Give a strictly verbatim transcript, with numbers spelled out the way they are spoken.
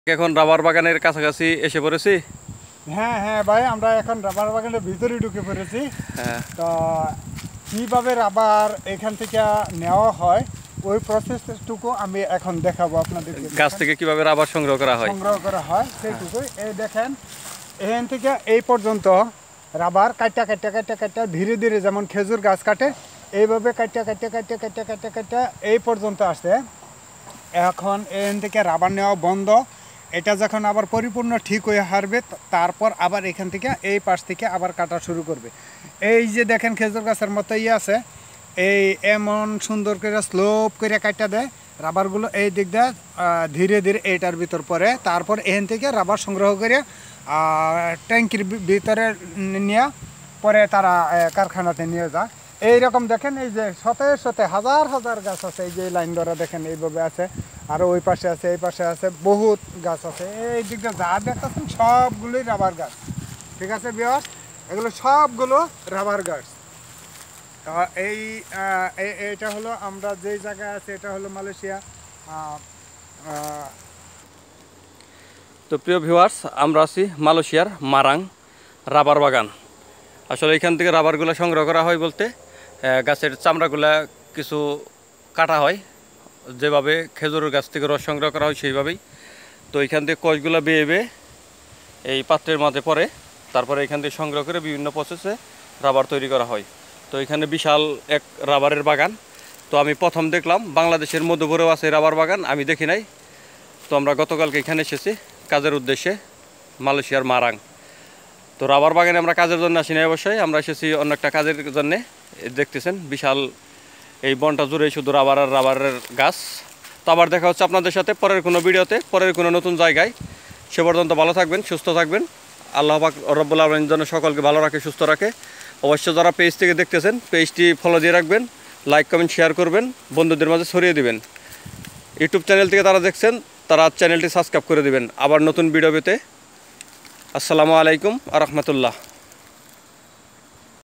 এখন রাবার বাগানের কাছাকাছি এসে পড়েছি। হ্যাঁ হ্যাঁ ভাই, আমরা এখন রাবার বাগানের ভিতরে ঢুকে পড়েছি। হ্যাঁ, তো কিভাবে রাবার এখান থেকে নেওয়া হয় ওই প্রসেসটুকু আমি এখন দেখাবো আপনাদের। গাছ থেকে কিভাবে রাবার সংগ্রহ করা হয় সংগ্রহ করা হয় সেইটুকুই। এই দেখেন, এখান থেকে এই পর্যন্ত রাবার কাটা কাটা কাটা কাটা ধীরে ধীরে যেমন খেজুর গাছ কাটে এইভাবে কাটা কাটা কাটা কাটা কাটা কাটা এই পর্যন্ত আসে। এখন এখান থেকে রাবার নেওয়া বন্ধ। এটা যখন আবার পরিপূর্ণ ঠিক হয়ে হারবে তারপর আবার এখান থেকে এই পাশ থেকে আবার কাটা শুরু করবে। এই যে দেখেন খেজুর গাছের মতো ইয়ে আছে, এই এমন সুন্দর করে স্লোপ করে কাটা দেয় রাবারগুলো এই দিক দিয়ে ধীরে ধীরে এইটার ভিতর পড়ে। তারপর এখান থেকে রাবার সংগ্রহ করে ট্যাঙ্কির ভিতরে নিয়ে পরে তারা কারখানাতে নিয়ে যায়। এইরকম দেখেন, এই যে শতে শতে হাজার হাজার গাছ আছে। এই যে লাইন ধরা দেখেন এইভাবে আছে, আর ওই পাশে আছে, এই পাশে আছে, বহুত গাছ আছে। এই দিক দিয়ে যা দেখতেছেন সবগুলোই রাবার গাছ। ঠিক আছে বিয়াস, এগুলো সবগুলো রাবার গাছ। এই এটা হলো আমরা যেই জায়গায় আছে এটা হলো মালয়েশিয়া। তো প্রিয় ভিউয়ার্স, আমরা আছি মালয়েশিয়ার মারাং রাবার বাগান। আসলে এখান থেকে রাবারগুলো সংগ্রহ করা হয় বলতে গাছের চামড়াগুলা কিছু কাটা হয়, যেভাবে খেজুরের গাছ থেকে রস সংগ্রহ করা হয় সেইভাবেই। তো এখান থেকে কষগুলো বেয়ে বেয়ে এই পাত্রের মাঝে পড়ে, তারপরে এখান থেকে সংগ্রহ করে বিভিন্ন প্রসেসে রাবার তৈরি করা হয়। তো এখানে বিশাল এক রাবারের বাগান। তো আমি প্রথম দেখলাম, বাংলাদেশের মধ্যপুরেও আছে রাবার বাগান, আমি দেখি নাই। তো আমরা গতকালকে এখানে এসেছি কাজের উদ্দেশ্যে, মালয়েশিয়ার মারাং। তো রাবার বাগানে আমরা কাজের জন্য আসি না, অবশ্যই আমরা এসেছি অন্য একটা কাজের জন্যে। দেখতেছেন বিশাল এই বনটা জুড়ে শুধু রাবার আর রাবারের গাছ। তো আবার দেখা হচ্ছে আপনাদের সাথে পরের কোনো ভিডিওতে, পরের কোনো নতুন জায়গায়। সে পর্যন্ত ভালো থাকবেন, সুস্থ থাকবেন। আল্লাহ পাক রব্বুল আলামিন যেন সকলকে ভালো রাখে, সুস্থ রাখে। অবশ্য যারা পেজ থেকে দেখতেছেন পেজটি ফলো দিয়ে রাখবেন, লাইক কমেন্ট শেয়ার করবেন, বন্ধুদের মাঝে ছড়িয়ে দিবেন। ইউটিউব চ্যানেল থেকে তারা দেখছেন তারা চ্যানেলটি সাবস্ক্রাইব করে দিবেন। আবার নতুন ভিডিও পেতে আসসালামু আলাইকুম আ রহমতুল্লাহ।